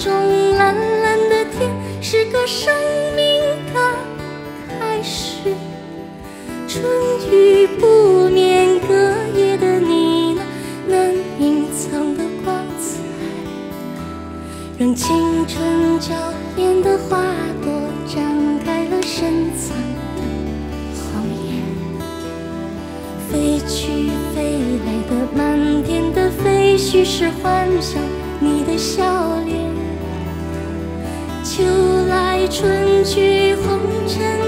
中蓝蓝的天，是个生命的开始。春雨不眠，隔夜的你难隐藏的光彩，让青春娇艳的花朵展开了深藏的红颜。飞去飞来的满天的飞絮，是幻想你的笑脸。秋来春去，红尘